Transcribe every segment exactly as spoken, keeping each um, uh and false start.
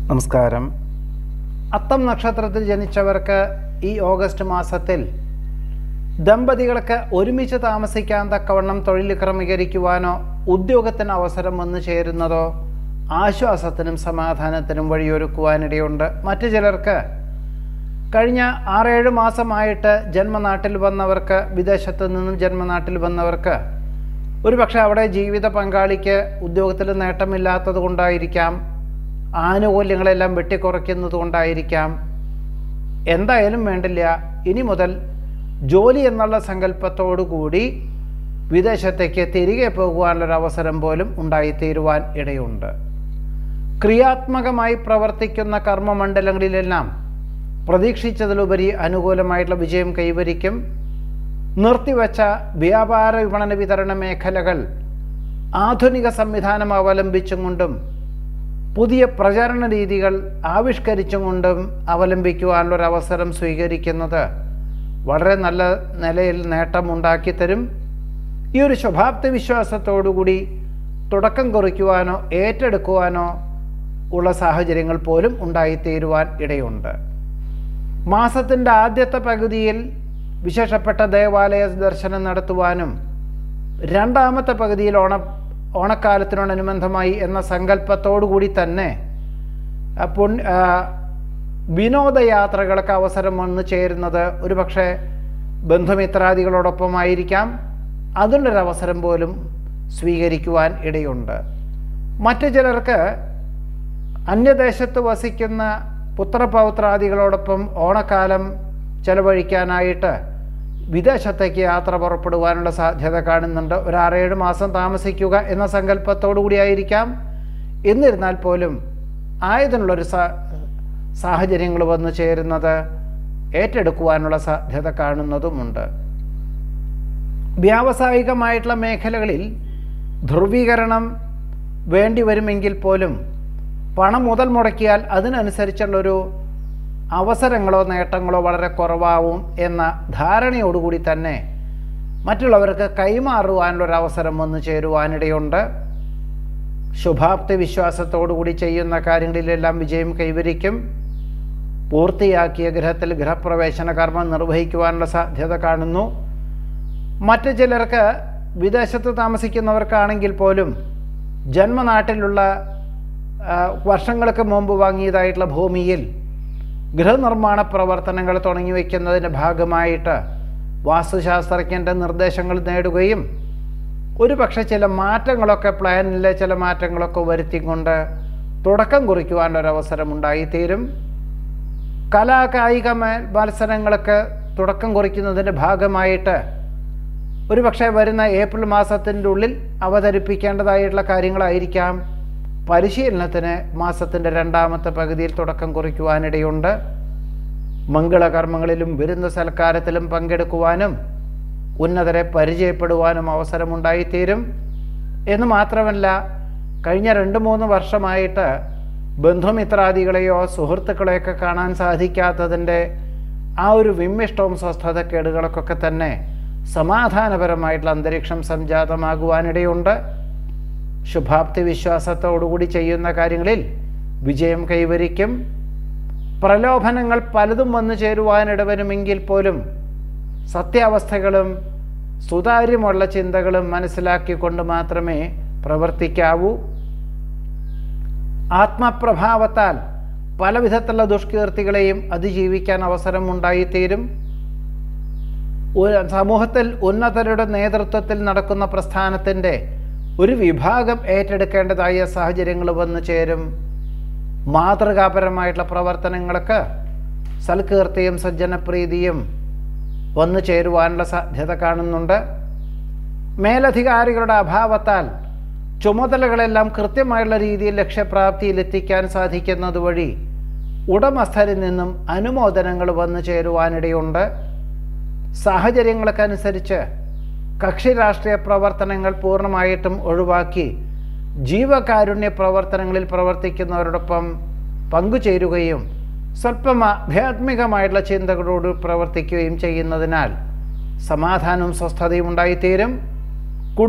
നമസ്കാരം. അത്തം നക്ഷത്രത്തിൽ ജനിച്ചവർക്ക് ഈ ഓഗസ്റ്റ് മാസത്തിൽ ദമ്പതികൾക്ക് ഒരുമിച്ച് താമസിക്കാൻ തക്കവണ്ണം തൊഴിൽ ക്രമീകരിക്കുവാനോ ഉദ്യോഗത്തിന് അവസരം വന്നു ചേരുന്നതോ ആശ്വാസത്തിനും സമാധാനത്തിനും വഴിയൊരുക്കുവാനിടയുണ്ട്. മറ്റു ചിലർക്ക് കഴിഞ്ഞ ആറേഴ് മാസമായിട്ട് ജന്മനാട്ടിൽ വന്നവർക്ക്, വിദേശത്തു നിന്നും ജന്മനാട്ടിൽ വന്നവർക്ക് ഒരുപക്ഷെ അവിടെ ജീവിത പങ്കാളിക്ക് ഉദ്യോഗത്തിൽ നേട്ടമില്ലാത്തത് കൊണ്ടായിരിക്കാം, ആനുകൂല്യങ്ങളെല്ലാം വെട്ടിക്കുറയ്ക്കുന്നത് കൊണ്ടായിരിക്കാം. എന്തായാലും വേണ്ടില്ല, ഇനി മുതൽ ജോലി എന്നുള്ള സങ്കല്പത്തോടു കൂടി വിദേശത്തേക്ക് തിരികെ പോകുവാനുള്ളൊരവസരം പോലും ഉണ്ടായിത്തീരുവാൻ ഇടയുണ്ട്. ക്രിയാത്മകമായി പ്രവർത്തിക്കുന്ന കർമ്മമണ്ഡലങ്ങളിലെല്ലാം പ്രതീക്ഷിച്ചതിലുപരി അനുകൂലമായിട്ടുള്ള വിജയം കൈവരിക്കും. നിർത്തിവെച്ച വ്യാപാര വിപണന വിതരണ മേഖലകൾ ആധുനിക സംവിധാനം അവലംബിച്ചും കൊണ്ടും പുതിയ പ്രചാരണ രീതികൾ ആവിഷ്കരിച്ചും കൊണ്ടും അവലംബിക്കുവാനുള്ളൊരവസരം സ്വീകരിക്കുന്നത് വളരെ നല്ല നിലയിൽ നേട്ടമുണ്ടാക്കി തരും. ഈ ഒരു ശുഭാപ്തി വിശ്വാസത്തോടുകൂടി തുടക്കം കുറിക്കുവാനോ ഏറ്റെടുക്കുവാനോ ഉള്ള സാഹചര്യങ്ങൾ പോലും ഉണ്ടായിത്തീരുവാൻ ഇടയുണ്ട്. മാസത്തിൻ്റെ ആദ്യത്തെ പകുതിയിൽ വിശേഷപ്പെട്ട ദേവാലയ ദർശനം നടത്തുവാനും രണ്ടാമത്തെ പകുതിയിൽ ഓണ ഓണക്കാലത്തിനോടനുബന്ധമായി എന്ന സങ്കല്പത്തോടുകൂടി തന്നെ അപ്പോൾ വിനോദയാത്രകൾക്ക് അവസരം വന്നു ചേരുന്നത് ഒരുപക്ഷെ ബന്ധുമിത്രാദികളോടൊപ്പമായിരിക്കാം. അതിനുള്ളൊരവസരം പോലും സ്വീകരിക്കുവാൻ ഇടയുണ്ട്. മറ്റു ചിലർക്ക് അന്യദേശത്ത് വസിക്കുന്ന പുത്രപൗത്രാദികളോടൊപ്പം ഓണക്കാലം ചെലവഴിക്കാനായിട്ട് വിദേശത്തേക്ക് യാത്ര പുറപ്പെടുവാനുള്ള സാധ്യത കാണുന്നുണ്ട്. ഒരു ആറേഴ് മാസം താമസിക്കുക എന്ന സങ്കല്പത്തോടു കൂടിയായിരിക്കാം. എന്നിരുന്നാൽ പോലും ആയതിനുള്ളൊരു സാഹചര്യങ്ങൾ വന്നു ചേരുന്നത് ഏറ്റെടുക്കുവാനുള്ള സാധ്യത കാണുന്നതുമുണ്ട്. വ്യാവസായികമായിട്ടുള്ള മേഖലകളിൽ ധ്രുവീകരണം വേണ്ടി വരുമെങ്കിൽ പോലും പണം മുതൽ മുടക്കിയാൽ അതിനനുസരിച്ചുള്ളൊരു അവസരങ്ങളോ നേട്ടങ്ങളോ വളരെ കുറവാവും എന്ന ധാരണയോടുകൂടി തന്നെ മറ്റുള്ളവർക്ക് കൈമാറുവാനുള്ളൊരവസരം വന്നു ചേരുവാനിടയുണ്ട്. ശുഭാപ്തി വിശ്വാസത്തോടുകൂടി ചെയ്യുന്ന കാര്യങ്ങളിലെല്ലാം വിജയം കൈവരിക്കും. പൂർത്തിയാക്കിയ ഗൃഹത്തിൽ ഗൃഹപ്രവേശന കർമ്മം നിർവഹിക്കുവാനുള്ള സാധ്യത കാണുന്നു. മറ്റു ചിലർക്ക് വിദേശത്ത് താമസിക്കുന്നവർക്കാണെങ്കിൽ പോലും ജന്മനാട്ടിലുള്ള വർഷങ്ങൾക്ക് മുമ്പ് വാങ്ങിയതായിട്ടുള്ള ഭൂമിയിൽ ഗൃഹനിർമ്മാണ പ്രവർത്തനങ്ങൾ തുടങ്ങി വയ്ക്കുന്നതിൻ്റെ ഭാഗമായിട്ട് വാസ്തുശാസ്ത്രജ്ഞൻ്റെ നിർദ്ദേശങ്ങൾ നേടുകയും ഒരുപക്ഷെ ചില മാറ്റങ്ങളൊക്കെ പ്ലാനിലെ ചില മാറ്റങ്ങളൊക്കെ വരുത്തിക്കൊണ്ട് തുടക്കം കുറിക്കുവാനൊരവസരം ഉണ്ടായിത്തീരും. കലാകായിക മത്സരങ്ങൾക്ക് തുടക്കം കുറിക്കുന്നതിൻ്റെ ഭാഗമായിട്ട് ഒരുപക്ഷെ വരുന്ന ഏപ്രിൽ മാസത്തിൻ്റെ ഉള്ളിൽ അവതരിപ്പിക്കേണ്ടതായിട്ടുള്ള കാര്യങ്ങളായിരിക്കാം പരിശീലനത്തിന് മാസത്തിൻ്റെ രണ്ടാമത്തെ പകുതിയിൽ തുടക്കം കുറിക്കുവാനിടയുണ്ട്. മംഗളകർമ്മങ്ങളിലും വിരുന്ന് സൽക്കാരത്തിലും പങ്കെടുക്കുവാനും ഉന്നതരെ പരിചയപ്പെടുവാനും അവസരമുണ്ടായിത്തീരും. എന്ന് മാത്രമല്ല, കഴിഞ്ഞ രണ്ട് മൂന്ന് വർഷമായിട്ട് ബന്ധുമിത്രാദികളെയോ സുഹൃത്തുക്കളെയൊക്കെ കാണാൻ സാധിക്കാത്തതിൻ്റെ ആ ഒരു വിമ്മിഷ്ടവും സ്വസ്ഥതക്കേടുകളൊക്കെ തന്നെ സമാധാനപരമായിട്ടുള്ള അന്തരീക്ഷം സംജാതമാകുവാനിടയുണ്ട്. ശുഭാപ്തി വിശ്വാസത്തോടുകൂടി ചെയ്യുന്ന കാര്യങ്ങളിൽ വിജയം കൈവരിക്കും. പ്രലോഭനങ്ങൾ പലതും വന്നു ചേരുവാനിടവരുമെങ്കിൽ പോലും സത്യാവസ്ഥകളും സുതാര്യമുള്ള ചിന്തകളും മനസ്സിലാക്കിക്കൊണ്ട് മാത്രമേ പ്രവർത്തിക്കാവൂ. ആത്മപ്രഭാവത്താൽ പല വിധത്തിലുള്ള ദുഷ്കീർത്തികളെയും അതിജീവിക്കാൻ അവസരം ഉണ്ടായിത്തീരും. സമൂഹത്തിൽ ഉന്നതരുടെ നേതൃത്വത്തിൽ നടക്കുന്ന പ്രസ്ഥാനത്തിൻ്റെ ഒരു വിഭാഗം ഏറ്റെടുക്കേണ്ടതായ സാഹചര്യങ്ങൾ വന്നു ചേരും. മാതൃകാപരമായിട്ടുള്ള പ്രവർത്തനങ്ങൾക്ക് സൽകീർത്തിയും സജ്ജനപ്രീതിയും വന്നു ചേരുവാനുള്ള സാധ്യത കാണുന്നുണ്ട്. മേലധികാരികളുടെ അഭാവത്താൽ ചുമതലകളെല്ലാം കൃത്യമായുള്ള രീതിയിൽ ലക്ഷ്യപ്രാപ്തിയിലെത്തിക്കാൻ സാധിക്കുന്നത് വഴി ഉടമസ്ഥരിൽ നിന്നും അനുമോദനങ്ങൾ വന്നു ചേരുവാനിടയുണ്ട്. സാഹചര്യങ്ങൾക്കനുസരിച്ച് കക്ഷി രാഷ്ട്രീയ പ്രവർത്തനങ്ങൾ പൂർണ്ണമായിട്ടും ഒഴിവാക്കി ജീവകാരുണ്യ പ്രവർത്തനങ്ങളിൽ പ്രവർത്തിക്കുന്നവരോടൊപ്പം പങ്കുചേരുകയും സ്വല്പം ആധ്യാത്മികമായിട്ടുള്ള ചിന്തകളോട് പ്രവർത്തിക്കുകയും ചെയ്യുന്നതിനാൽ സമാധാനവും സ്വസ്ഥതയും ഉണ്ടായിത്തീരും.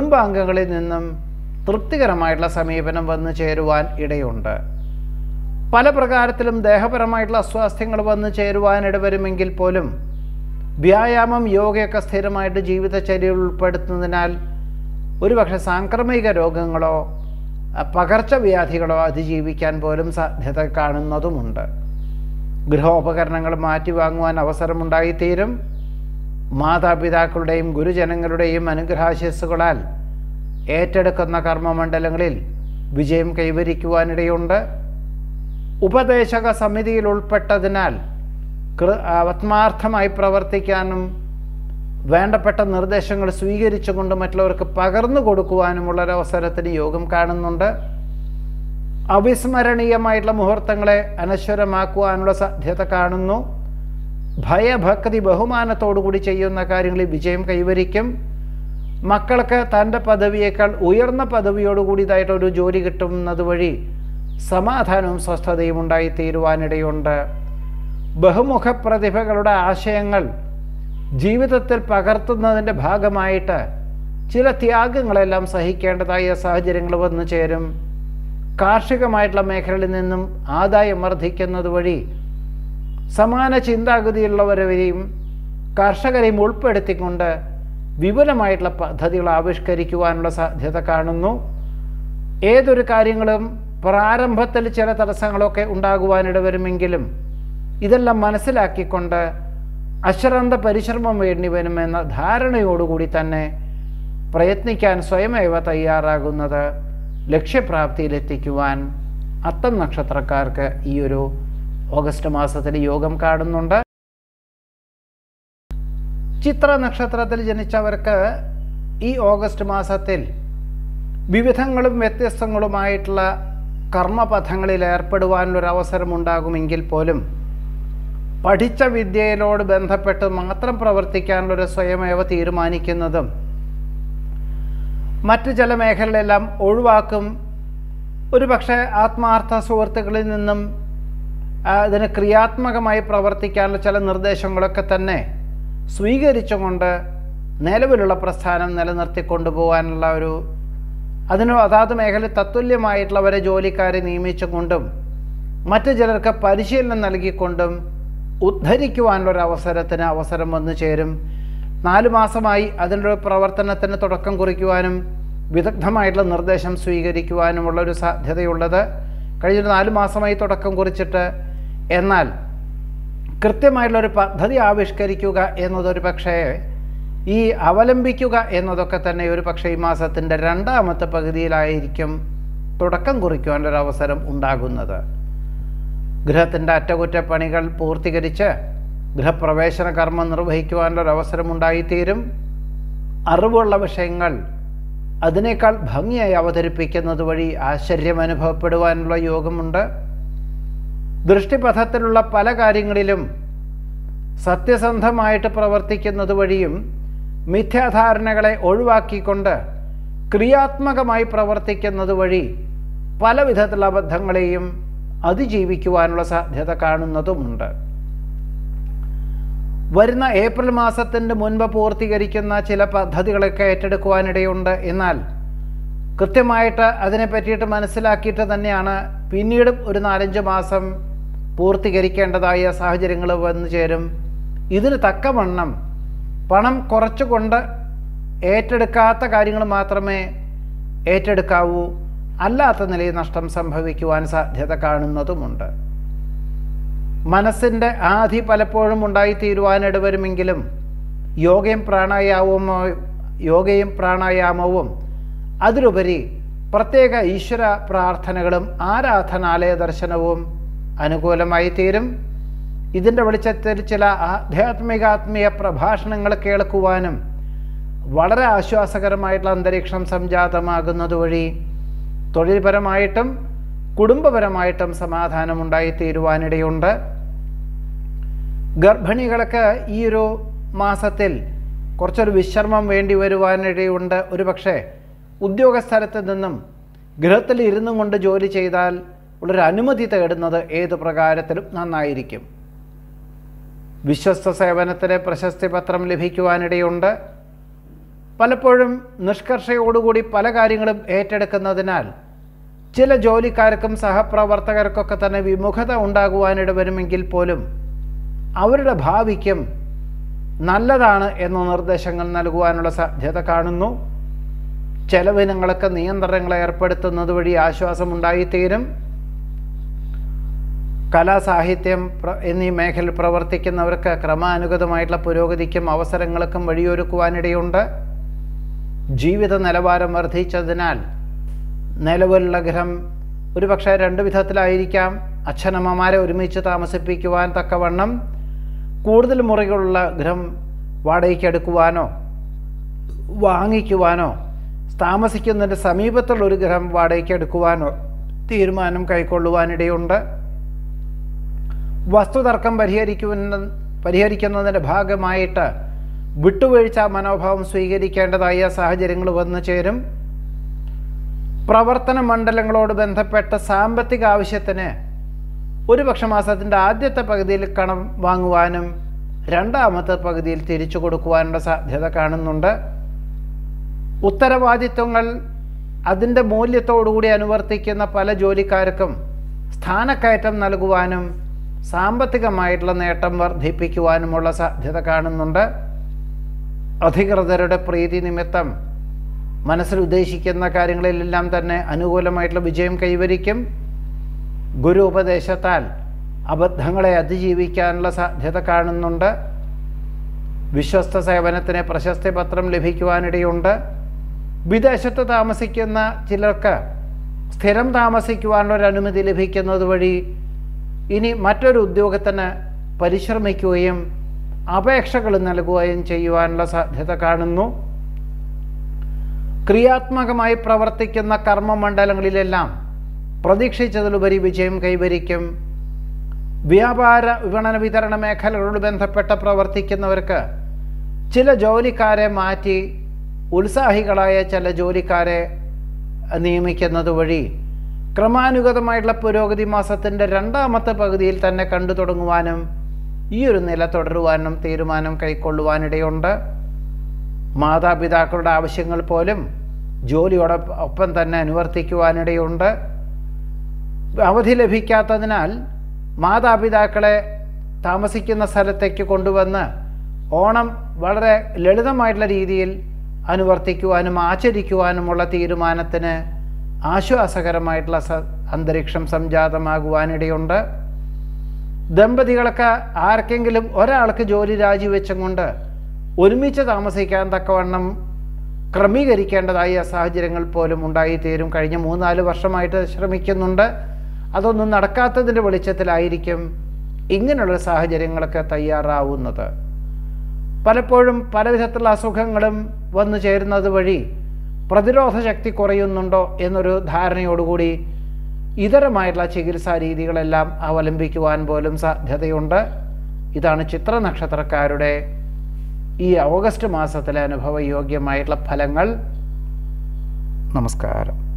കുടുംബാംഗങ്ങളിൽ നിന്നും തൃപ്തികരമായിട്ടുള്ള സമീപനം വന്നു ചേരുവാൻ ഇടയുണ്ട്. പല പ്രകാരത്തിലും ദേഹപരമായിട്ടുള്ള അസ്വാസ്ഥ്യങ്ങൾ വന്നു ചേരുവാനിട വരുമെങ്കിൽ പോലും വ്യായാമം, യോഗയൊക്കെ സ്ഥിരമായിട്ട് ജീവിതചര്യയിൽ ഉൾപ്പെടുത്തുന്നതിനാൽ ഒരുപക്ഷെ സാംക്രമിക രോഗങ്ങളോ പകർച്ചവ്യാധികളോ അതിജീവിക്കാൻ പോലും സാധ്യത കാണുന്നതുമുണ്ട്. ഗൃഹോപകരണങ്ങൾ മാറ്റിവാങ്ങുവാൻ അവസരമുണ്ടായിത്തീരും. മാതാപിതാക്കളുടെയും ഗുരുജനങ്ങളുടെയും അനുഗ്രഹാശിസ്സുകളാൽ ഏറ്റെടുക്കുന്ന കർമ്മമണ്ഡലങ്ങളിൽ വിജയം കൈവരിക്കുവാനിടയുണ്ട്. ഉപദേശക സമിതിയിൽ ഉൾപ്പെട്ടതിനാൽ ആത്മാർത്ഥമായി പ്രവർത്തിക്കാനും വേണ്ടപ്പെട്ട നിർദ്ദേശങ്ങൾ സ്വീകരിച്ചുകൊണ്ട് മറ്റുള്ളവർക്ക് പകർന്നു കൊടുക്കുവാനുമുള്ളൊരവസരത്തിന് യോഗം കാണുന്നുണ്ട്. അവിസ്മരണീയമായിട്ടുള്ള മുഹൂർത്തങ്ങളെ അനശ്വരമാക്കുവാനുള്ള സാധ്യത കാണുന്നു. ഭയഭക്തി ബഹുമാനത്തോടുകൂടി ചെയ്യുന്ന കാര്യങ്ങളിൽ വിജയം കൈവരിക്കും. മക്കൾക്ക് തൻ്റെ പദവിയേക്കാൾ ഉയർന്ന പദവിയോടുകൂടിയതായിട്ടൊരു ജോലി കിട്ടുന്നത് വഴി സമാധാനവും സ്വസ്ഥതയും ഉണ്ടായിത്തീരുവാനിടയുണ്ട്. ബഹുമുഖ പ്രതിഭകളുടെ ആശയങ്ങൾ ജീവിതത്തിൽ പകർത്തുന്നതിൻ്റെ ഭാഗമായിട്ട് ചില ത്യാഗങ്ങളെല്ലാം സഹിക്കേണ്ടതായ സാഹചര്യങ്ങൾ വന്നു ചേരും. കാർഷികമായിട്ടുള്ള മേഖലയിൽ നിന്നും ആദായം വർദ്ധിക്കുന്നത് വഴി സമാന ചിന്താഗതിയുള്ളവരെയും കർഷകരെയും ഉൾപ്പെടുത്തിക്കൊണ്ട് വിപുലമായിട്ടുള്ള പദ്ധതികൾ ആവിഷ്കരിക്കുവാനുള്ള സാധ്യത കാണുന്നു. ഏതൊരു കാര്യങ്ങളും പ്രാരംഭത്തിൽ ചില തടസ്സങ്ങളൊക്കെ ഉണ്ടാകുവാനിട വരുമെങ്കിലും ഇതെല്ലാം മനസ്സിലാക്കിക്കൊണ്ട് അശ്രാന്ത പരിശ്രമം വേണ്ടി വരുമെന്ന ധാരണയോടുകൂടി തന്നെ പ്രയത്നിക്കാൻ സ്വയമേവ തയ്യാറാകുന്നത് ലക്ഷ്യപ്രാപ്തിയിലെത്തിക്കുവാൻ അത്തം നക്ഷത്രക്കാർക്ക് ഈ ഒരു ഓഗസ്റ്റ് മാസത്തിൽ യോഗം കാണുന്നുണ്ട്. ചിത്ര നക്ഷത്രത്തിൽ ജനിച്ചവർക്ക് ഈ ഓഗസ്റ്റ് മാസത്തിൽ വിവിധങ്ങളും വ്യത്യസ്തങ്ങളുമായിട്ടുള്ള കർമ്മപഥങ്ങളിൽ ഏർപ്പെടുവാനുള്ളൊരവസരമുണ്ടാകുമെങ്കിൽ പോലും പഠിച്ച വിദ്യയിലോട് ബന്ധപ്പെട്ട് മാത്രം പ്രവർത്തിക്കാനുള്ളൊരു സ്വയമേവ തീരുമാനിക്കുന്നതും മറ്റ് ചില മേഖലകളെല്ലാം ഒഴിവാക്കും. ഒരു പക്ഷേ ആത്മാർത്ഥ സുഹൃത്തുക്കളിൽ നിന്നും അതിന് ക്രിയാത്മകമായി പ്രവർത്തിക്കാനുള്ള ചില നിർദ്ദേശങ്ങളൊക്കെ തന്നെ സ്വീകരിച്ചുകൊണ്ട് നിലവിലുള്ള പ്രസ്ഥാനം നിലനിർത്തിക്കൊണ്ടുപോകാനുള്ള ഒരു അതിന് അതാത് മേഖല തത്തുല്യമായിട്ടുള്ളവരെ ജോലിക്കാരെ നിയമിച്ചുകൊണ്ടും മറ്റു ചിലർക്ക് പരിശീലനം നൽകിക്കൊണ്ടും ഉദ്ധരിക്കുവാനുള്ളൊരവസരത്തിന് അവസരം വന്നു ചേരും. നാലു മാസമായി അതിൻ്റെ പ്രവർത്തനത്തിന് തുടക്കം കുറിക്കുവാനും വിദഗ്ധമായിട്ടുള്ള നിർദ്ദേശം സ്വീകരിക്കുവാനുമുള്ളൊരു സാധ്യതയുള്ളത് കഴിഞ്ഞൊരു നാലു മാസമായി തുടക്കം കുറിച്ചിട്ട് എന്നാൽ കൃത്യമായിട്ടുള്ളൊരു പദ്ധതി ആവിഷ്കരിക്കുക എന്നതൊരു പക്ഷേ ഈ അവലംബിക്കുക എന്നതൊക്കെ തന്നെ ഒരു പക്ഷേ ഈ മാസത്തിൻ്റെ രണ്ടാമത്തെ പകുതിയിലായിരിക്കും തുടക്കം കുറിക്കുവാനൊരവസരം ഉണ്ടാകുന്നത്. ഗൃഹത്തിൻ്റെ അറ്റകുറ്റപ്പണികൾ പൂർത്തീകരിച്ച് ഗൃഹപ്രവേശന കർമ്മം നിർവഹിക്കുവാനുള്ളൊരവസരം ഉണ്ടായിത്തീരും. അറിവുള്ള വിഷയങ്ങൾ അതിനേക്കാൾ ഭംഗിയായി അവതരിപ്പിക്കുന്നത് വഴി ആശ്ചര്യം അനുഭവപ്പെടുവാനുള്ള യോഗമുണ്ട്. ദൃഷ്ടിപഥത്തിലുള്ള പല കാര്യങ്ങളിലും സത്യസന്ധമായിട്ട് പ്രവർത്തിക്കുന്നത് വഴിയും മിഥ്യാധാരണകളെ ഒഴിവാക്കിക്കൊണ്ട് ക്രിയാത്മകമായി പ്രവർത്തിക്കുന്നത് വഴി പല വിധത്തിലുള്ള അബദ്ധങ്ങളെയും അതിജീവിക്കുവാനുള്ള സാധ്യത കാണുന്നതുമുണ്ട്. വരുന്ന ഏപ്രിൽ മാസത്തിൻ്റെ മുൻപ് പൂർത്തീകരിക്കുന്ന ചില പദ്ധതികളൊക്കെ ഏറ്റെടുക്കുവാനിടയുണ്ട്. എന്നാൽ കൃത്യമായിട്ട് അതിനെ പറ്റിയിട്ട് മനസ്സിലാക്കിയിട്ട് തന്നെയാണ് പിന്നീടും ഒരു നാലഞ്ച് മാസം പൂർത്തീകരിക്കേണ്ടതായ സാഹചര്യങ്ങൾ വന്നു ചേരും. ഇതിന് തക്കവണ്ണം പണം കുറച്ചുകൊണ്ട് ഏറ്റെടുക്കാത്ത കാര്യങ്ങൾ മാത്രമേ ഏറ്റെടുക്കാവൂ. അല്ലാത്ത നിലയിൽ നഷ്ടം സംഭവിക്കുവാൻ സാധ്യത കാണുന്നതുമുണ്ട്. മനസ്സിൻ്റെ ആധി പലപ്പോഴും ഉണ്ടായിത്തീരുവാനിട വരുമെങ്കിലും യോഗയും പ്രാണായാമവും യോഗയും പ്രാണായാമവും അതിലുപരി പ്രത്യേക ഈശ്വര പ്രാർത്ഥനകളും ആരാധനാലയ ദർശനവും അനുകൂലമായി തീരും. ഇതിൻ്റെ വെളിച്ചത്തിൽ ചില ആധ്യാത്മികാത്മീയ പ്രഭാഷണങ്ങൾ കേൾക്കുവാനും വളരെ ആശ്വാസകരമായിട്ടുള്ള അന്തരീക്ഷം സംജാതമാകുന്നത് വഴി തൊഴിൽപരമായിട്ടും കുടുംബപരമായിട്ടും സമാധാനമുണ്ടായിത്തീരുവാനിടയുണ്ട്. ഗർഭിണികൾക്ക് ഈ ഒരു മാസത്തിൽ കുറച്ചൊരു വിശ്രമം വേണ്ടി വരുവാനിടയുണ്ട്. ഒരു പക്ഷേ ഉദ്യോഗസ്ഥലത്ത് നിന്നും ഗൃഹത്തിൽ ഇരുന്നും കൊണ്ട് ജോലി ചെയ്താൽ ഉള്ളൊരു അനുമതി തേടുന്നത് ഏതു പ്രകാരത്തിലും നന്നായിരിക്കും. വിശ്വസ്ത സേവനത്തിന് പ്രശസ്തി പത്രം ലഭിക്കുവാനിടയുണ്ട്. പലപ്പോഴും നിഷ്കർഷയോടുകൂടി പല കാര്യങ്ങളും ഏറ്റെടുക്കുന്നതിനാൽ ചില ജോലിക്കാർക്കും സഹപ്രവർത്തകർക്കൊക്കെ തന്നെ വിമുഖത ഉണ്ടാകുവാനിട വരുമെങ്കിൽ പോലും അവരുടെ ഭാവിക്കും നല്ലതാണ് എന്ന നിർദ്ദേശങ്ങൾ നൽകുവാനുള്ള സാധ്യത കാണുന്നു. ചെലവിനങ്ങൾക്ക് നിയന്ത്രണങ്ങൾ ഏർപ്പെടുത്തുന്നത് വഴി ആശ്വാസമുണ്ടായിത്തീരും. കലാ, സാഹിത്യം എന്നീ മേഖലയിൽ പ്രവർത്തിക്കുന്നവർക്ക് ക്രമാനുഗതമായിട്ടുള്ള പുരോഗതിക്കും അവസരങ്ങൾക്കും വഴിയൊരുക്കുവാനിടയുണ്ട്. ജീവിത നിലവാരം വർദ്ധിച്ചതിനാൽ നിലവിലുള്ള ഗ്രഹം ഒരുപക്ഷെ രണ്ട് വിധത്തിലായിരിക്കാം. അച്ഛനമ്മമാരെ ഒരുമിച്ച് താമസിപ്പിക്കുവാൻ തക്കവണ്ണം കൂടുതൽ മുറികളുള്ള ഗ്രഹം വാടകയ്ക്കെടുക്കുവാനോ വാങ്ങിക്കുവാനോ താമസിക്കുന്നതിൻ്റെ സമീപത്തുള്ള ഒരു ഗ്രഹം വാടകയ്ക്കെടുക്കുവാനോ തീരുമാനം കൈക്കൊള്ളുവാനിടയുണ്ട്. വസ്തുതർക്കം പരിഹരിക്കുന്ന പരിഹരിക്കുന്നതിൻ്റെ ഭാഗമായിട്ട് വിട്ടുവീഴ്ച മനോഭാവം സ്വീകരിക്കേണ്ടതായ സാഹചര്യങ്ങൾ വന്നു ചേരും. പ്രവർത്തന മണ്ഡലങ്ങളോട് ബന്ധപ്പെട്ട സാമ്പത്തിക ആവശ്യത്തിന് ഒരുപക്ഷെ മാസത്തിൻ്റെ ആദ്യത്തെ പകുതിയിൽ കണം വാങ്ങുവാനും രണ്ടാമത്തെ പകുതിയിൽ തിരിച്ചു കൊടുക്കുവാനുള്ള സാധ്യത കാണുന്നുണ്ട്. ഉത്തരവാദിത്വങ്ങൾ അതിൻ്റെ മൂല്യത്തോടുകൂടി അനുവർത്തിക്കുന്ന പല ജോലിക്കാർക്കും സ്ഥാനക്കയറ്റം നൽകുവാനും സാമ്പത്തികമായിട്ടുള്ള നേട്ടം വർദ്ധിപ്പിക്കുവാനുമുള്ള സാധ്യത കാണുന്നുണ്ട്. അധികൃതരുടെ പ്രീതി നിമിത്തം മനസ്സിൽ ഉദ്ദേശിക്കുന്ന കാര്യങ്ങളിലെല്ലാം തന്നെ അനുകൂലമായിട്ടുള്ള വിജയം കൈവരിക്കും. ഗുരു ഉപദേശത്താൽ അബദ്ധങ്ങളെ അതിജീവിക്കാനുള്ള സാധ്യത കാണുന്നുണ്ട്. വിശ്വസ്ത സേവനത്തിന് പ്രശസ്തി പത്രം ലഭിക്കുവാനിടയുണ്ട്. വിദേശത്ത് താമസിക്കുന്ന ചിലർക്ക് സ്ഥിരം താമസിക്കുവാനുള്ള ഒരു അനുമതി ലഭിക്കുന്നത് വഴി ഇനി മറ്റൊരു ഉദ്യോഗത്തിന് പരിശ്രമിക്കുകയും അപേക്ഷകൾ നൽകുകയും ചെയ്യുവാനുള്ള സാധ്യത കാണുന്നു. ക്രിയാത്മകമായി പ്രവർത്തിക്കുന്ന കർമ്മമണ്ഡലങ്ങളിലെല്ലാം പ്രതീക്ഷിച്ചതിലുപരി വിജയം കൈവരിക്കും. വ്യാപാര, വിപണന, വിതരണ മേഖലകളോട് ബന്ധപ്പെട്ട് പ്രവർത്തിക്കുന്നവർക്ക് ചില ജോലിക്കാരെ മാറ്റി ഉത്സാഹികളായ ചില ജോലിക്കാരെ നിയമിക്കുന്നത് വഴി ക്രമാനുഗതമായിട്ടുള്ള പുരോഗതി മാസത്തിൻ്റെ രണ്ടാമത്തെ പകുതിയിൽ തന്നെ കണ്ടു തുടങ്ങുവാനും ഈ ഒരു നില തുടരുവാനും തീരുമാനം കൈക്കൊള്ളുവാനിടയുണ്ട്. മാതാപിതാക്കളുടെ ആവശ്യങ്ങൾ പോലും ജോലിയോടൊപ്പം തന്നെ അനുവർത്തിക്കുവാനിടയുണ്ട്. അവധി ലഭിക്കാത്തതിനാൽ മാതാപിതാക്കളെ താമസിക്കുന്ന സ്ഥലത്തേക്ക് കൊണ്ടുവന്ന് ഓണം വളരെ ലളിതമായിട്ടുള്ള രീതിയിൽ അനുവർത്തിക്കുവാനും ആചരിക്കുവാനുമുള്ള തീരുമാനത്തിന് ആശ്വാസകരമായിട്ടുള്ള അന്തരീക്ഷം സംജാതമാകുവാനിടയുണ്ട്. ദമ്പതികൾക്ക് ആർക്കെങ്കിലും ഒരാൾക്ക് ജോലി രാജിവെച്ചും കൊണ്ട് ഒരുമിച്ച് താമസിക്കാൻ തക്കവണ്ണം ക്രമീകരിക്കേണ്ടതായ സാഹചര്യങ്ങൾ പോലും ഉണ്ടായിത്തീരും. കഴിഞ്ഞ മൂന്നാല് വർഷമായിട്ട് ശ്രമിക്കുന്നുണ്ട്, അതൊന്നും നടക്കാത്തതിൻ്റെ വെളിച്ചത്തിലായിരിക്കും ഇങ്ങനെയുള്ള സാഹചര്യങ്ങളൊക്കെ തയ്യാറാവുന്നത്. പലപ്പോഴും പലവിധത്തിലുള്ള അസുഖങ്ങളും വന്നു ചേരുന്നത് വഴി പ്രതിരോധ ശക്തി കുറയുന്നുണ്ടോ എന്നൊരു ധാരണയോടുകൂടി ഇതരമായിട്ടുള്ള ചികിത്സാ രീതികളെല്ലാം അവലംബിക്കുവാൻ പോലും സാധ്യതയുണ്ട്. ഇതാണ് ചിത്ര നക്ഷത്രക്കാരുടെ ഈ ഓഗസ്റ്റ് മാസത്തിലെ അനുഭവയോഗ്യമായിട്ടുള്ള ഫലങ്ങൾ. നമസ്കാരം.